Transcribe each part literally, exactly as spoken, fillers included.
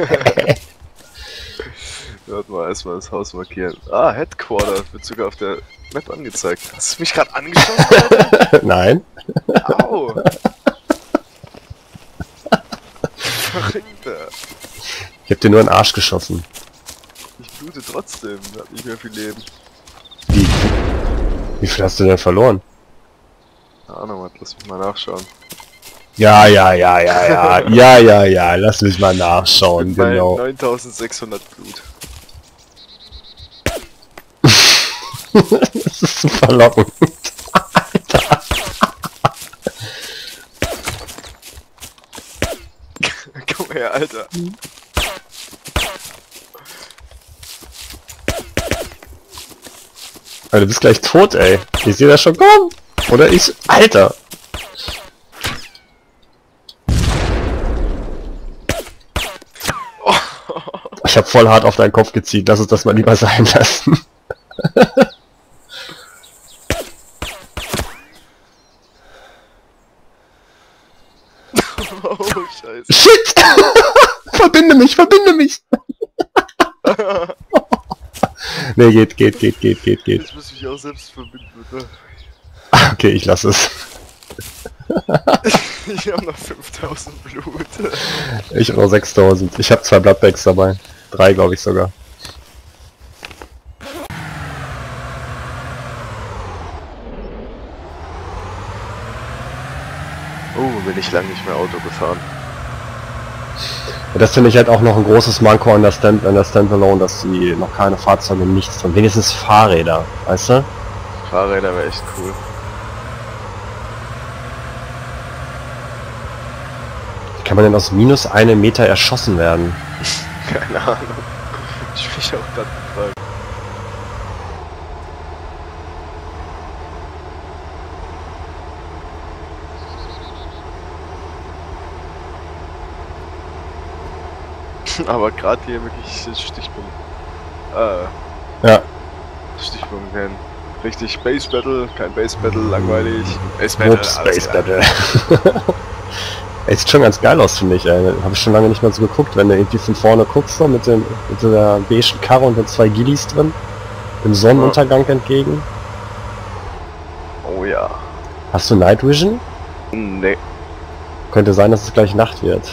Warte mal, erstmal das Haus markieren. Ah, Headquarter. Wird sogar auf der Map angezeigt. Hast du mich gerade angeschossen, Alter? Nein. Au! Verrückter. Ich hab dir nur in den Arsch geschossen. Ich blute trotzdem. Hab nicht mehr viel Leben. Wie? Wie viel hast du denn verloren? Keine Ahnung, Mann. Lass mich mal nachschauen. Ja, ja, ja, ja, ja. Ja, ja, ja. Lass mich mal nachschauen, Bei genau. neuntausendsechshundert Blut. Das ist verlockend. Alter. Komm her, Alter. Alter, du bist gleich tot, ey. Ich sehe das schon kommen. Oder ich... Alter. Oh. Ich hab voll hart auf deinen Kopf gezielt. Lass uns das mal lieber sein lassen. Oh, scheiße. Shit! Verbinde mich, verbinde mich! Ne, geht, geht, geht, geht, geht, geht. Jetzt muss ich mich auch selbst verbinden, oder? Okay, ich lasse es. Ich habe noch fünftausend Blut. Ich habe noch sechstausend. Ich habe zwei Bloodbags dabei. Drei, glaube ich sogar. Oh, bin ich lang nicht mehr Auto gefahren. Und das finde ich halt auch noch ein großes Manko an der, Stand an der Standalone, dass sie noch keine Fahrzeuge, nichts drin. Wenigstens Fahrräder, weißt du? Fahrräder wäre echt cool. Wie kann man denn aus minus einem Meter erschossen werden? Keine Ahnung. Ich mich auch gerade gefragt. Aber gerade hier wirklich Stichpunkt. Äh, Ja. Stichpunkt nennen. Richtig Space Battle, kein Base Battle, langweilig. Base Battle, Ups, alles Space klar. Battle. Ey, sieht schon ganz geil aus, finde ich, ey. Habe ich schon lange nicht mehr so geguckt, wenn du irgendwie von vorne guckst, so mit, dem, mit der beigen Karre und den zwei Gillis drin. Dem Sonnenuntergang entgegen. Oh ja. Hast du Night Vision? Nee. Könnte sein, dass es gleich Nacht wird.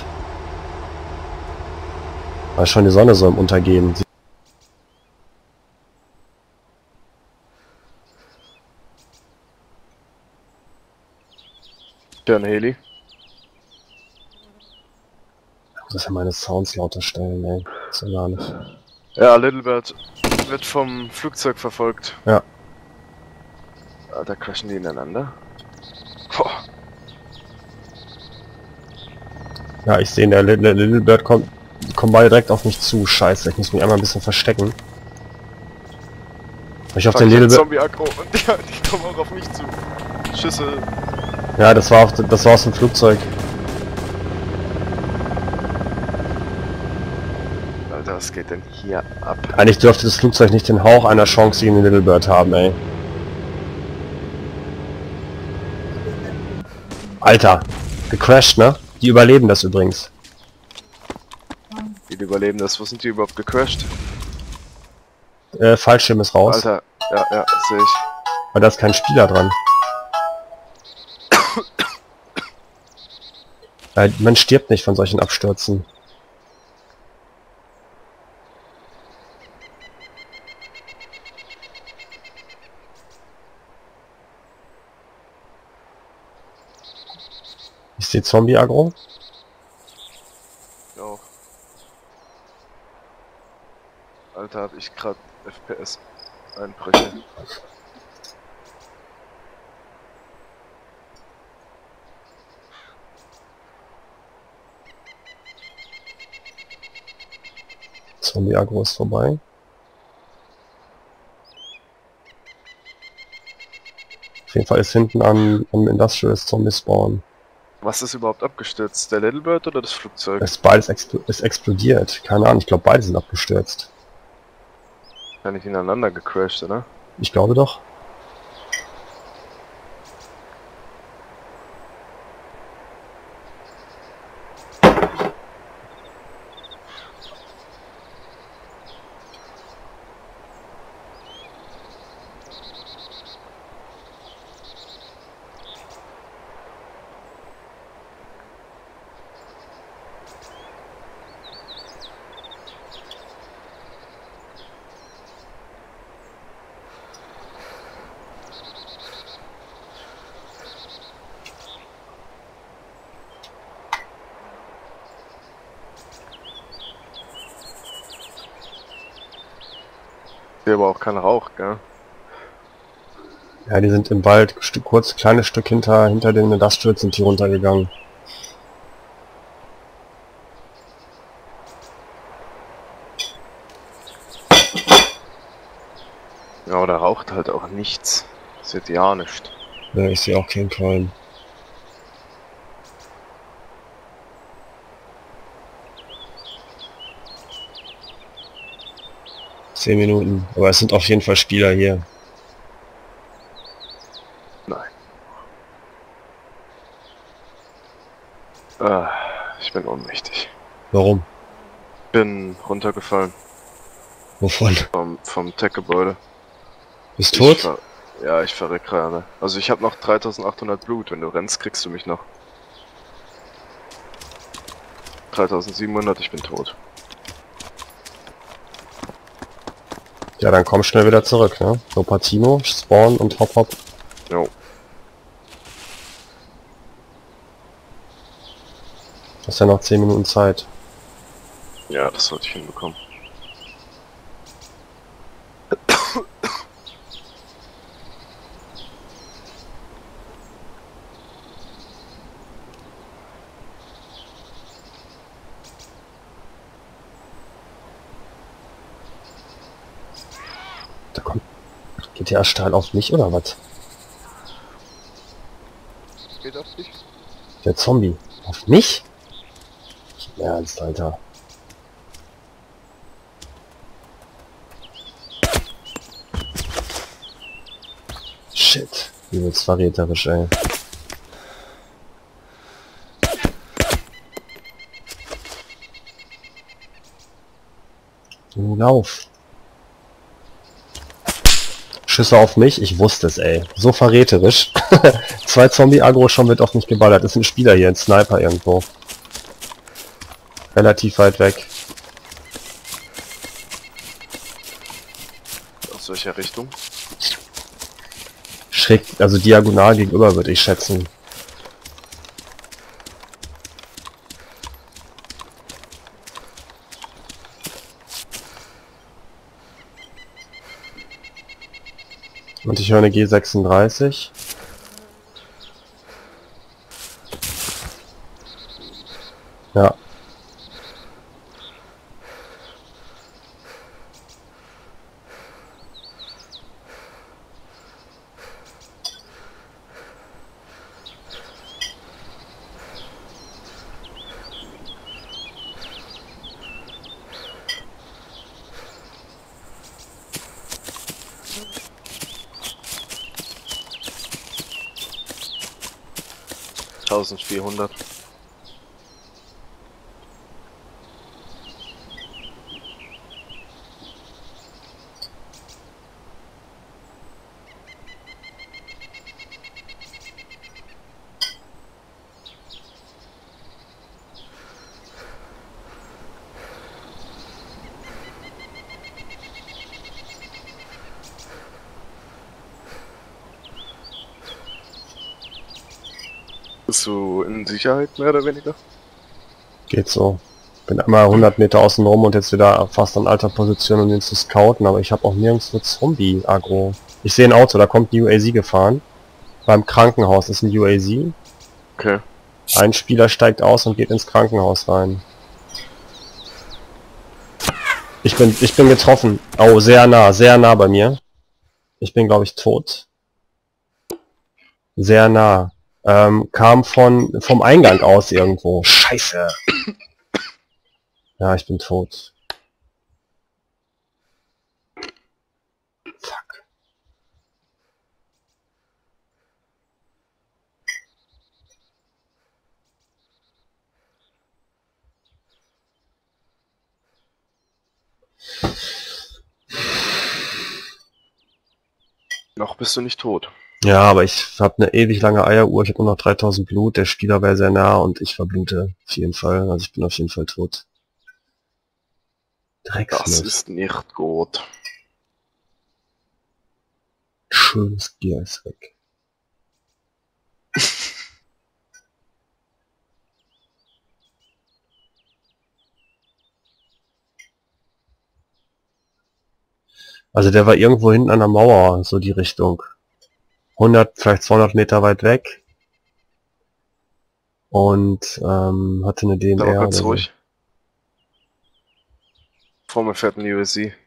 Weil schon die Sonne so im Untergehen. Ja, ein Heli. Ich muss ja meine Sounds lauter stellen, ey. Das ist ja gar nicht. Ja, Little Bird wird vom Flugzeug verfolgt. Ja. Ah, da crashen die ineinander. Boah. Ja, ich sehe, der Little, Little Bird kommt, kommt beide direkt auf mich zu. Scheiße, ich muss mich einmal ein bisschen verstecken. Ich auf den Little Bird. Zombie-Aggro und ja, die kommen auch auf mich zu. Schüsse. Ja, das war, auf, das war aus dem Flugzeug. Alter, was geht denn hier ab? Eigentlich dürfte das Flugzeug nicht den Hauch einer Chance gegen den Little Bird haben, ey. Alter, gecrashed, ne? Die überleben das übrigens. Die überleben das. Wo sind die überhaupt gecrashed? Äh, Fallschirm ist raus. Alter, ja, ja, sehe ich. Weil da ist kein Spieler dran. Äh, man stirbt nicht von solchen Abstürzen. Ich sehe Zombie-Aggro. Auch. Alter, hab ich grad F P S-Einbrüche. Zombie-Aggro ist vorbei. Auf jeden Fall ist hinten am, am Industrial Zombie Spawn. Was ist überhaupt abgestürzt? Der Little Bird oder das Flugzeug? Es ist beides expl ist explodiert. Keine Ahnung, ich glaube beide sind abgestürzt. Ja, nicht ineinander gecrashed, oder? Ich glaube doch. Hier aber auch kein Rauch, gell? Ja, die sind im Wald, Stück, kurz, kleines Stück hinter, hinter den Industrials sind die runtergegangen. Ja, oder raucht halt auch nichts. Sieht ja nicht. Ja, ich sehe auch keinen Qualm. Zehn Minuten. Aber es sind auf jeden Fall Spieler hier. Nein. Ah, ich bin ohnmächtig. Warum? Bin runtergefallen Wovon? vom, vom Tech-Gebäude. Bist Ich tot? ver ja, ich verreck gerade. Also ich habe noch dreitausendachthundert Blut. Wenn du rennst, kriegst du mich noch. dreitausendsiebenhundert, ich bin tot. Ja, dann komm schnell wieder zurück, ne? So Patino, Spawn und Hop Hop. Jo. Hast ja noch zehn Minuten Zeit. Ja, das sollte ich hinbekommen. Da kommt G T A-Stahl auf mich oder was? Geht auf dich? Der Zombie. Auf mich? Nicht im Ernst, Alter. Shit. Übelst verräterisch, ey. Du lauf. Schüsse auf mich? Ich wusste es, ey. So verräterisch. Zwei Zombie-Agro, schon wird auf mich geballert. Das ist ein Spieler hier, ein Sniper irgendwo. Relativ weit weg. Aus welcher Richtung? Schräg, also diagonal gegenüber, würde ich schätzen. Und ich höre eine G sechsunddreißig. Ja. eintausendvierhundert. Bist du in Sicherheit, mehr oder weniger? Geht so. Bin einmal hundert Meter außen rum und jetzt wieder fast an alter Position, um den zu scouten, aber ich habe auch nirgendwo Zombie-Agro. Ich sehe ein Auto, da kommt ein U A Z gefahren. Beim Krankenhaus ist ein U A Z. Okay. Ein Spieler steigt aus und geht ins Krankenhaus rein. Ich bin, ich bin getroffen. Oh, sehr nah, sehr nah bei mir. Ich bin, glaube ich, tot. Sehr nah. Ähm, kam von, vom Eingang aus irgendwo. Scheiße. Ja, ich bin tot. Fuck. Noch bist du nicht tot. Ja, aber ich habe eine ewig lange Eieruhr. Ich habe nur noch dreitausend Blut. Der Spieler wäre sehr nah und ich verblute auf jeden Fall. Also ich bin auf jeden Fall tot. Das Drecksmist. ist nicht gut. Schönes Gier ist weg. Also der war irgendwo hinten an der Mauer, so die Richtung. hundert, vielleicht zweihundert Meter weit weg. Und ähm, hatte eine D M Aber R ganz oder so. ruhig. Vor mir fährt ein U S C.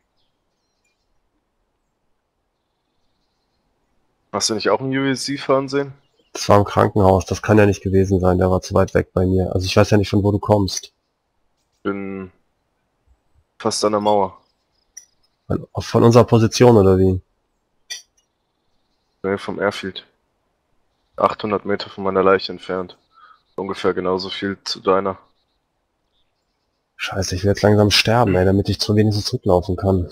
Hast du nicht auch ein U S C fahren sehen? Das war im Krankenhaus, das kann ja nicht gewesen sein, der war zu weit weg bei mir. Also ich weiß ja nicht, von wo du kommst. Bin fast an der Mauer. Von, von unserer Position oder wie? Nee, vom Airfield. achthundert Meter von meiner Leiche entfernt. Ungefähr genauso viel zu deiner. Scheiße, ich will jetzt langsam sterben, ey, damit ich zu wenigstens zurücklaufen kann.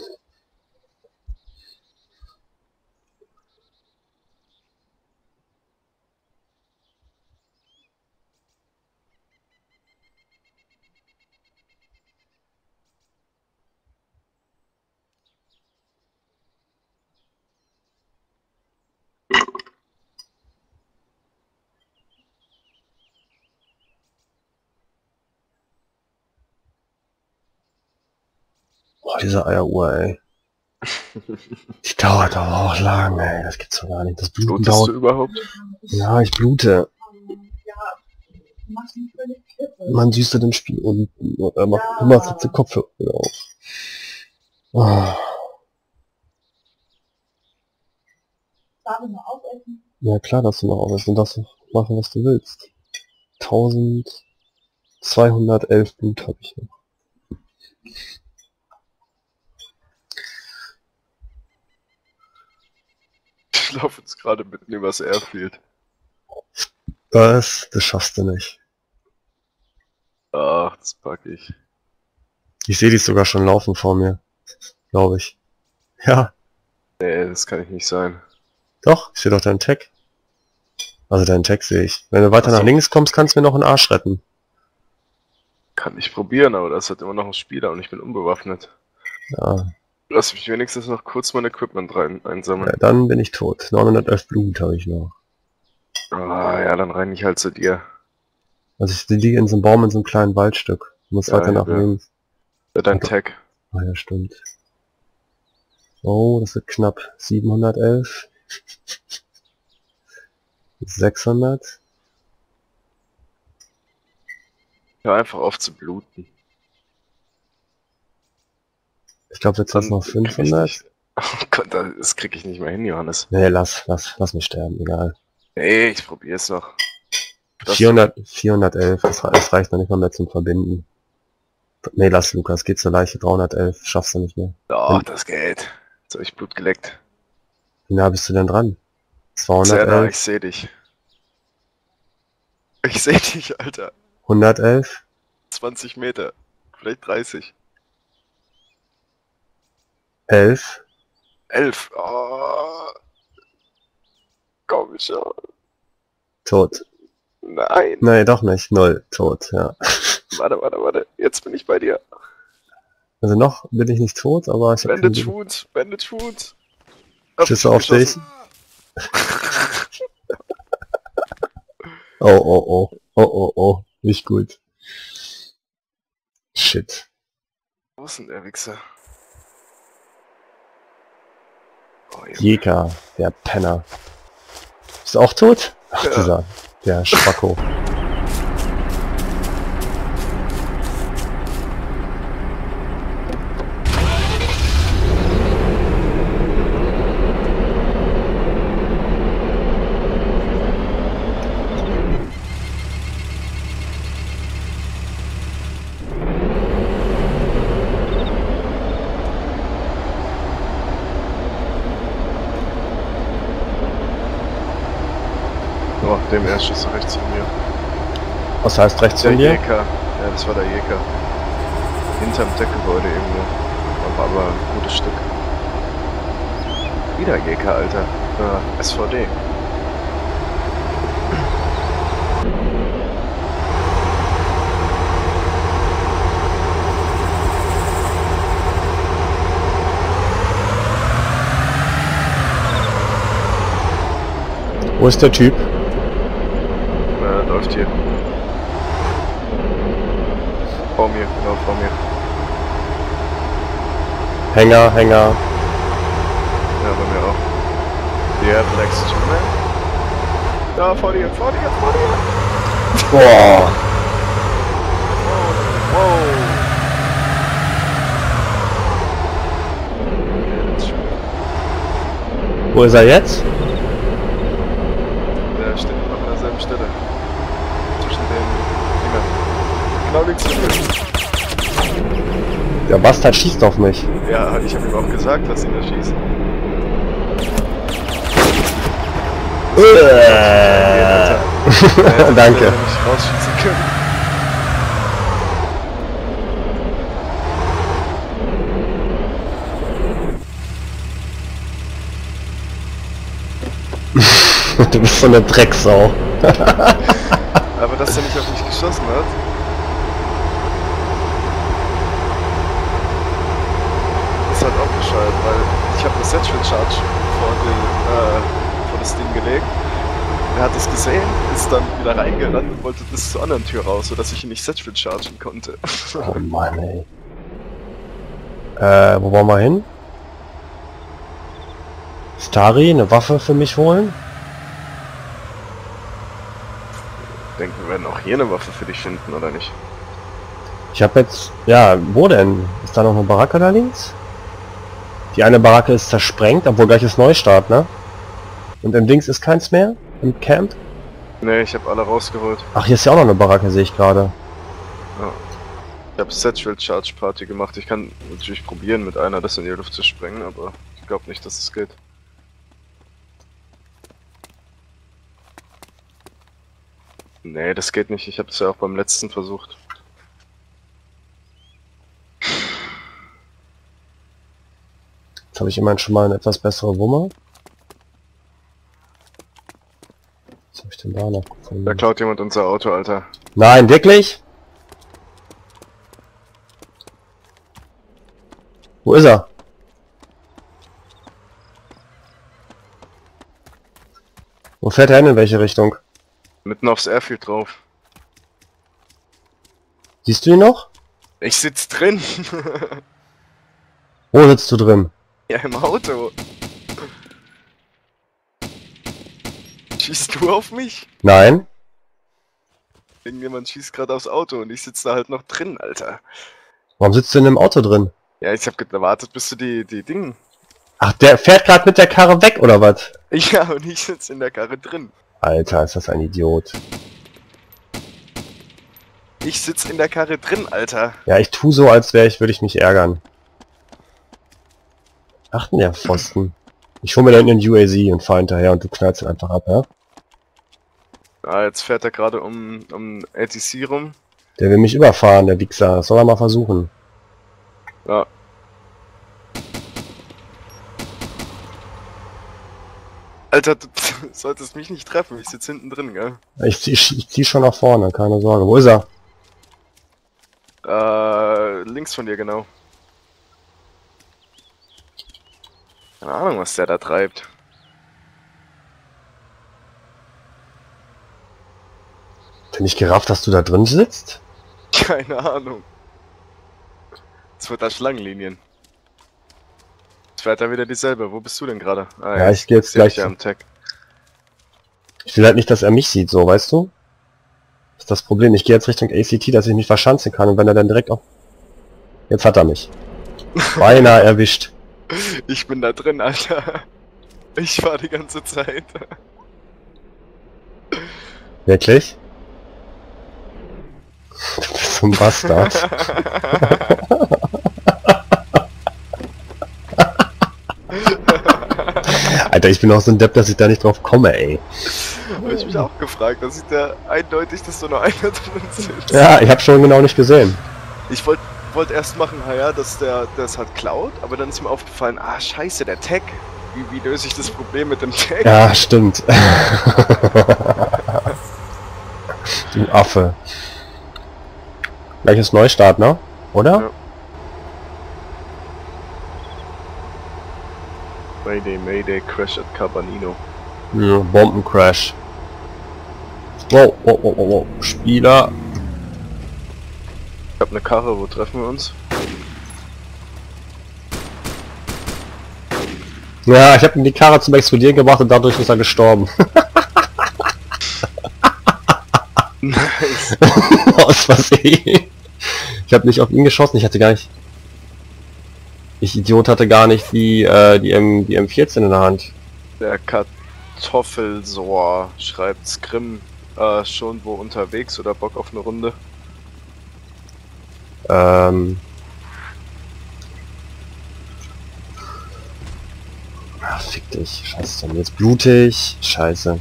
Boah, diese Eieruhr, ey. Die dauert aber auch lang, ey. Das gibt's doch gar nicht. Das Bluten Blutest dauert. du überhaupt? Ja, ich blute. Man siehst du den Spiel unten. Er macht immer ja. den Kopfhörer auf. Oh. Ja klar, dass du noch aufessen. Darfst du machen, was du willst. eintausendzweihundertelf Blut habe ich noch. Ich laufe jetzt gerade mitten übers Airfield. Was? Das schaffst du nicht. Ach, das pack ich. Ich sehe dich sogar schon laufen vor mir. Glaube ich. Ja. Nee, das kann ich nicht sein. Doch, ich sehe doch deinen Tag. Also deinen Tag sehe ich. Wenn du weiter Ach so. nach links kommst, kannst du mir noch einen Arsch retten. Kann ich probieren, aber das hat immer noch ein Spieler und ich bin unbewaffnet. Ja. Lass mich wenigstens noch kurz mein Equipment rein einsammeln. Ja, dann bin ich tot. neunhundertelf Blut habe ich noch. Ah, ja, dann rein ich halt zu dir. Also ich liege in so einem Baum in so einem kleinen Waldstück. Ich muss Ja, weiter nach ja. links. Ja, dein Tag. Ah ja, stimmt. Oh, das wird knapp. siebenhundertelf. sechshundert. Hör einfach auf zu bluten. Ich glaube, jetzt hast du noch Dann krieg ich fünfhundert. nicht- Oh Gott, das krieg ich nicht mehr hin, Johannes. Nee, lass, lass, lass mich sterben, egal. Nee, ich probier's noch. Das- vierhundert, vierhundertelf, das, re- das reicht noch nicht mal mehr zum Verbinden. Nee, lass, Lukas, geht zur Leiche, dreihundertelf, schaffst du nicht mehr. Oh, das geht. Jetzt hab ich Blut geleckt. Wie nah bist du denn dran? Zerda, zweihundertelf, ich seh dich. Ich seh dich, Alter. hundertelf, zwanzig Meter. Vielleicht dreißig. elf, elf. Oh. Komm schon. tot. Nein. Nee, doch nicht, null, tot, ja. Warte, warte, warte. Jetzt bin ich bei dir. Also noch bin ich nicht tot, aber ich habe Bandage Wounds, Bandage Wounds. Hab Schüsse mich auf dich. geschossen. Oh, oh, oh, oh, oh, oh, nicht gut. Shit. Wo ist denn der Wichser? Oh, Junge. Jäger, der Penner. Bist du auch tot? Ach, Ja. dieser, der Spacko. Oh, dem Erstschuss rechts von mir. Was heißt rechts Der von dir? Jäger. Ja, das war der Jäger. Hinterm Deckgebäude irgendwo. Aber, aber ein gutes Stück. Wieder Jäger, Alter. Äh, S V D. Wo ist der Typ? Äh, läuft hier. Vor mir, genau vor mir. Hänger, Hänger. you have legs too, man? Ja, vor dir, vor dir, vor dir! Boah! Wow! Wo ist er jetzt? Der steht noch an derselben Stelle. Zwischen den Dingern. Genau links von mir. Der Bastard schießt auf mich. Ja, ich habe ihm auch gesagt, lass ihn da schießen. Äh. Danke. Ich rausschießen können. Du bist so eine Drecksau. Aber dass er nicht auf mich geschossen hat. Das hat auch bescheuert, weil ich habe eine Satchel Charge vor, den, äh, vor das Ding gelegt. Er hat es gesehen, ist dann wieder reingerannt und wollte bis zur anderen Tür raus, sodass ich ihn nicht Satchel chargen konnte. Oh Mann, ey. Äh, wo wollen wir hin? Stari, eine Waffe für mich holen? Ich denke, wir werden auch hier eine Waffe für dich finden, oder nicht? Ich habe jetzt... Ja, wo denn? Ist da noch eine Baracke da links? Die eine Baracke ist zersprengt, obwohl gleich ist Neustart, ne? Und im Dings ist keins mehr? Im Camp? Ne, ich habe alle rausgeholt. Ach, hier ist ja auch noch eine Baracke, sehe ich gerade. Ja. Ich habe Satchel Charge Party gemacht. Ich kann natürlich probieren, mit einer das in die Luft zu sprengen, aber ich glaube nicht, dass es geht. Nee, das geht nicht. Ich habe es ja auch beim letzten versucht. Jetzt habe ich immerhin schon mal eine etwas bessere Wumme. Was habe ich denn da noch gefunden? Da klaut jemand unser Auto, Alter. Nein, wirklich? Wo ist er? Wo fährt er hin, in welche Richtung? Mitten aufs Airfield drauf. Siehst du ihn noch? Ich sitz drin. Wo sitzt du drin? Ja, im Auto. Schießt du auf mich? Nein. Irgendjemand schießt gerade aufs Auto und ich sitze da halt noch drin, Alter. Warum sitzt du denn im Auto drin? Ja, ich hab gewartet, bis du die, die Dinge... Ach, der fährt gerade mit der Karre weg, oder was? Ja, und ich sitze in der Karre drin. Alter, ist das ein Idiot. Ich sitze in der Karre drin, Alter. Ja, ich tu so, als wäre ich, würde ich mich ärgern. Ach, der Pfosten. Ich hol mir dann einen U A Z und fahr hinterher und du knallst ihn einfach ab, ja? Ah, jetzt fährt er gerade um, um A T C rum. Der will mich überfahren, der Wichser. Das soll er mal versuchen. Ja. Alter, du solltest mich nicht treffen, ich sitze hinten drin, gell? Ich zieh, ich zieh schon nach vorne, keine Sorge. Wo ist er? Äh, links von dir, genau. Keine Ahnung, was der da treibt. Hat er nicht gerafft, dass du da drin sitzt? Keine Ahnung. Jetzt wird da Schlangenlinien. Jetzt fährt er wieder dieselbe. Wo bist du denn gerade? Ah, Ja, ich geh jetzt seh dich gleich ja zu- am Tag. Ich will halt nicht, dass er mich sieht, so, weißt du? Das ist das Problem. Ich gehe jetzt Richtung A C T, dass ich mich verschanzen kann und wenn er dann direkt auf... Jetzt hat er mich. Beinahe erwischt. Ich bin da drin, Alter. Ich war die ganze Zeit. Wirklich? Du bist so ein Bastard. Alter, ich bin auch so ein Depp, dass ich da nicht drauf komme, ey. Hab ich mich auch gefragt. Da sieht ja eindeutig, dass da nur einer drin sitzt. Ja, ich habe schon genau nicht gesehen. Ich wollte wollt erst machen, ja, dass der das hat klaut, aber dann ist mir aufgefallen, ah scheiße, der Tag. Wie, wie löse ich das Problem mit dem Tag? Ja, stimmt. Du Affe. Gleich ist Neustart, ne? Oder? Ja. Mayday, Mayday, Crash at Cabanino. Ja, Bombencrash. Wow, wow, wow, wow, wow. Spieler. Ich hab eine Karre, wo treffen wir uns? Ja, ich habe die Karre zum Explodieren gebracht und dadurch ist er gestorben. Nice. Aus Versehen. Ich habe nicht auf ihn geschossen, ich hatte gar nicht... Ich Idiot hatte gar nicht die, äh, die, M, die M vierzehn in der Hand. Der Kartoffelsohr schreibt Scrim äh, schon wo unterwegs oder Bock auf eine Runde? Ähm... Ach, fick dich. Scheiße, jetzt blutig. Scheiße.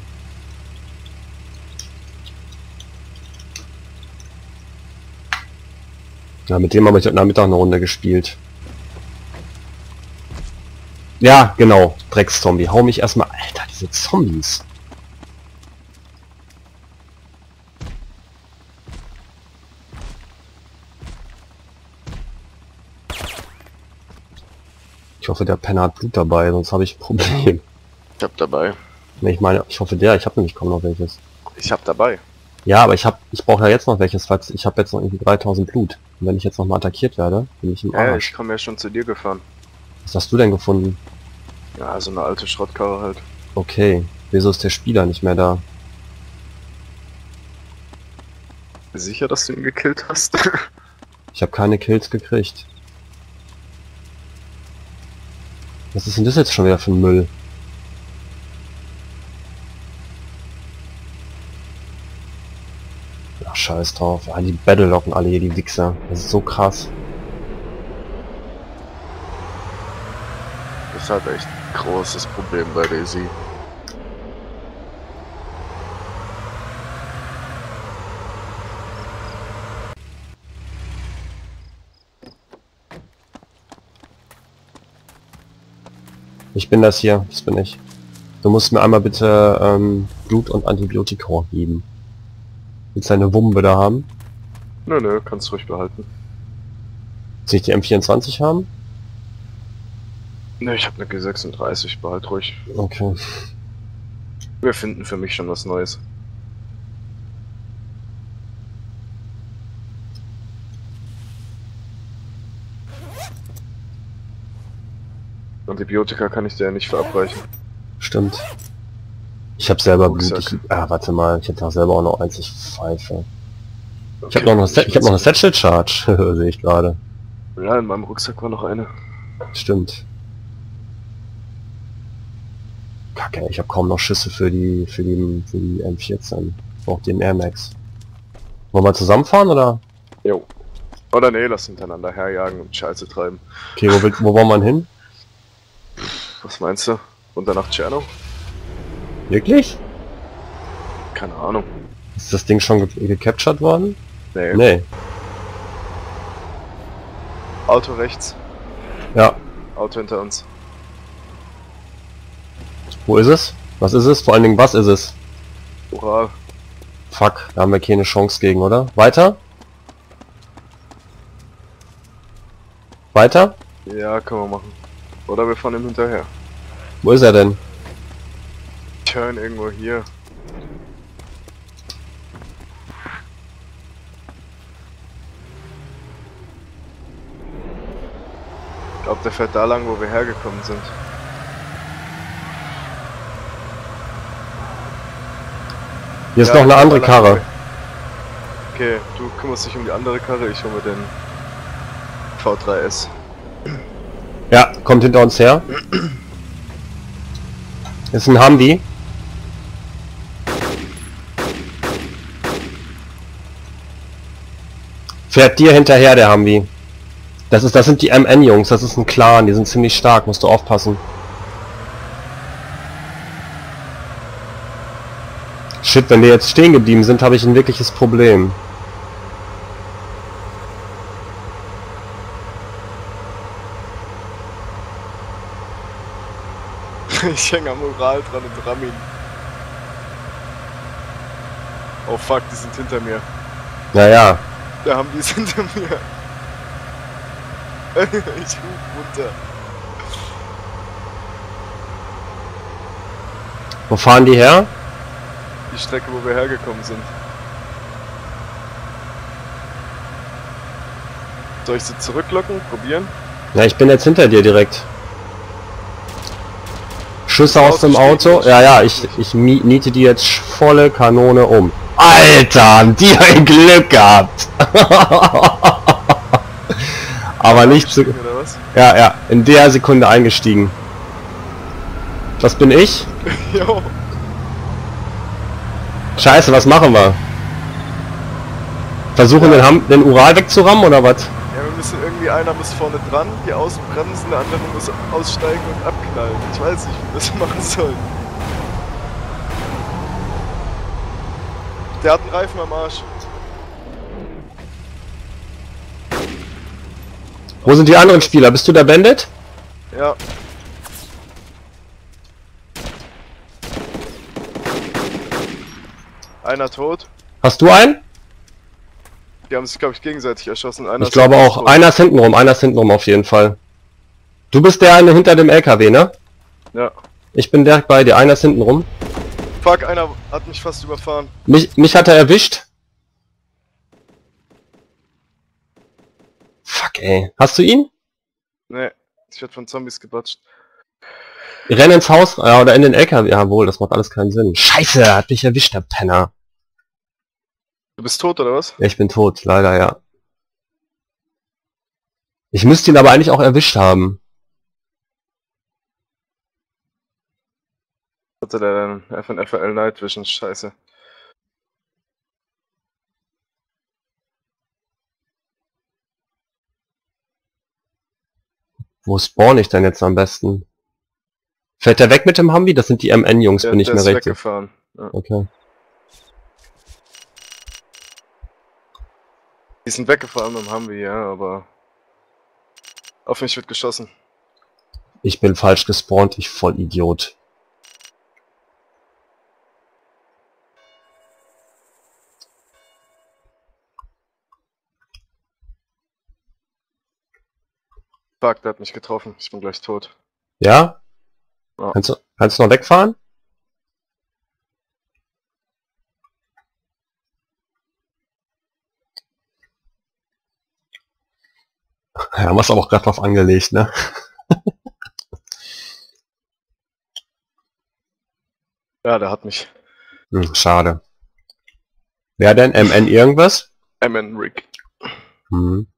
Ja, mit dem habe ich heute Nachmittag eine Runde gespielt. Ja, genau. Dreckszombie. Hau mich erstmal... Alter, diese Zombies. Ich hoffe, der Penner hat Blut dabei, sonst habe ich ein Problem. Ich hab dabei. Ne, ich meine, ich hoffe der, ich habe nämlich kaum noch welches. Ich hab dabei. Ja, aber ich habe, ich brauche ja jetzt noch welches, falls ich habe jetzt noch irgendwie dreitausend Blut. Und wenn ich jetzt noch mal attackiert werde, bin ich im Ja, Arsch. ich komme ja schon zu dir gefahren. Was hast du denn gefunden? Ja, so eine alte Schrottkarre halt. Okay, wieso ist der Spieler nicht mehr da? Sicher, dass du ihn gekillt hast? Ich habe keine Kills gekriegt. Was ist denn das jetzt schon wieder für ein Müll? Ach, scheiß drauf. Ah, die Battle-Locken alle hier, die Wichser. Das ist so krass. Das ist halt echt ein großes Problem bei Daisy. Ich bin das hier, das bin ich. Du musst mir einmal bitte ähm, Blut und Antibiotika geben. Willst du eine Wumpe da haben? Nö, nö, kannst du ruhig behalten. Willst du nicht die M vierundzwanzig haben? Nö, ich hab eine G sechsunddreißig, behalt ruhig. Okay. Wir finden für mich schon was Neues. Antibiotika kann ich dir ja nicht verabreichen. Stimmt. Ich habe selber Blut. Rucksack. Ich, ah, warte mal, ich hätte auch selber auch noch eins. Ich pfeife. Okay, Ich habe noch eine Set, ich habe noch eine Satchel Charge, sehe ich gerade. Ja, in meinem Rucksack war noch eine. Stimmt. Kacke, ich habe kaum noch Schüsse für die für die für die M vierzehn. Auch den Air Max. Wollen wir zusammenfahren oder? Jo. Oder nee, lass hintereinander herjagen und Scheiße treiben. Okay, wo, will- wo wollen wir hin? Was meinst du? Runter nach Tscherno? Wirklich? Keine Ahnung. Ist das Ding schon ge gecaptured worden? Nee. Nee. Auto rechts. Ja. Auto hinter uns. Wo ist es? Was ist es? Vor allen Dingen, was ist es? Ural. Fuck, da haben wir keine Chance gegen, oder? Weiter? Weiter? Ja, können wir machen. Oder wir fahren ihm hinterher. Wo ist er denn? Turn irgendwo hier. Ich glaube, der fährt da lang, wo wir hergekommen sind. Hier ist Ja, noch eine da andere lang, Karre. wo wir- Okay, du kümmerst dich um die andere Karre, ich hole mir den V drei S. Ja, kommt hinter uns her. Ist ein Humvee. Fährt dir hinterher, der Humvee. Das ist, das sind die M N-Jungs, das ist ein Clan, die sind ziemlich stark, musst du aufpassen. Shit, wenn wir jetzt stehen geblieben sind, habe ich ein wirkliches Problem. Ich hänge am Ural dran und ramm ihn. Oh fuck, die sind hinter mir. Naja, Da haben die es hinter mir. Ich ruf runter. wo fahren die her? Die Strecke, wo wir hergekommen sind. Soll ich sie zurücklocken? Probieren? Ja, ich bin jetzt hinter dir direkt. Schüsse aus dem Auto. Ja, ja, ich, ich niete die jetzt volle Kanone um. Alter, haben die ein Glück gehabt. Aber nicht zu... Ja, ja, in der Sekunde eingestiegen. Das bin ich. Jo. Scheiße, was machen wir? Versuchen Ja. den, Ham den Ural wegzurammen oder was? Ja, wir müssen irgendwie, einer muss vorne dran, die ausbremsen, der andere muss aussteigen und abknallen. Ich weiß nicht, wie wir das machen sollen. Der hat einen Reifen am Arsch. Wo sind die anderen Spieler? Bist du der Bandit? Ja. Einer tot. Hast du einen? Die haben sich, glaube ich, gegenseitig erschossen. Einer Ich ist glaube auch. tot. Einer ist hintenrum, einer ist hintenrum auf jeden Fall. Du bist der eine hinter dem L K W, ne? Ja. Ich bin direkt bei dir, einer ist hintenrum. Fuck, einer hat mich fast überfahren. Mich, mich hat er erwischt. Fuck, ey. Hast du ihn? Nee, ich werd von Zombies gebatscht. Renn ins Haus, ja, oder in den L K W. Jawohl, das macht alles keinen Sinn. Scheiße, er hat mich erwischt, der Penner. Du bist tot, oder was? Ja, ich bin tot, leider, ja. Ich müsste ihn aber eigentlich auch erwischt haben. Hatte der dann F N F L Night Vision? Scheiße. Wo spawn ich denn jetzt am besten? Fährt der weg mit dem Humvee? Das sind die M N-Jungs, Der, bin ich der mir ist recht. weggefahren. Ja. Okay. Die sind weggefahren mit dem Humvee, ja, aber auf mich wird geschossen. Ich bin falsch gespawnt, ich voll Idiot. Fuck, der hat mich getroffen. Ich bin gleich tot. Ja? Ja. Kannst du, kannst du noch wegfahren? Ja, haben wir es aber auch gerade drauf angelegt, ne? Ja, der hat mich. Hm, schade. Wer denn? M N irgendwas? M N Rick. Hm.